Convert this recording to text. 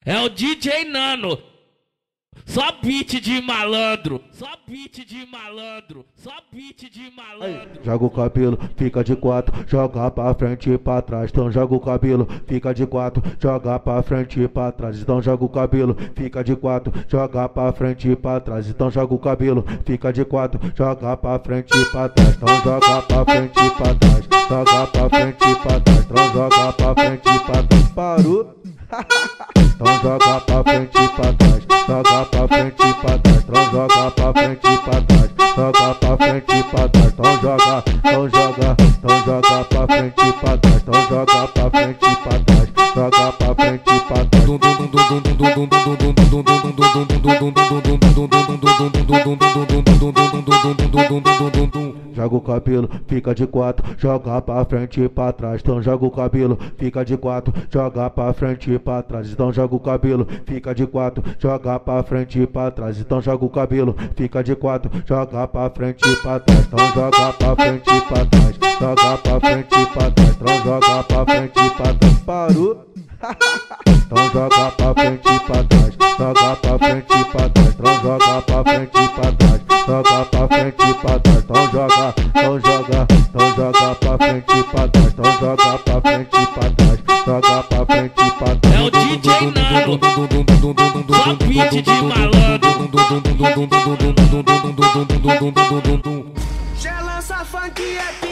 É o DJ Nano. Só beat de malandro, só beat de malandro, só beat de malandro. Joga o cabelo, fica de quatro, joga pra frente e pra trás. Então joga o cabelo, fica de quatro, joga pra frente e pra trás. Então joga o cabelo, fica de quatro, joga pra frente e pra trás. Então joga o cabelo, fica de quatro, joga pra frente e pra trás. Então joga pra frente e pra trás, joga pra frente e pra trás. Então joga pra frente e pra trás. Parou? Então joga pra frente e pra trás, joga pra frente e pra trás, então joga pra frente e pra trás, joga pra frente e pra trás, então joga pra frente e pra trás, então joga pra frente e pra trás, joga pra frente e pra trás. Joga o cabelo, fica de quatro, joga pra frente e pra trás. Então joga o cabelo, fica de quatro, joga pra frente e pra trás. Então joga o cabelo, fica de quatro, joga pra frente e pra trás. Então joga o cabelo, fica de quatro, joga pra frente e pra trás. Então joga pra frente e pra trás, joga pra frente e pra trás. Então joga pra frente e pra trás. Parou? Então joga pra frente e pra trás, joga pra frente e pra trás. Então joga pra frente e pra trás, joga pra frente e pra trás. Então joga pra frente e pra trás. Então joga pra frente e pra trás, joga pra frente e pra trás. É o DJ Nano. Só beat de malandro. Já lança funk aqui.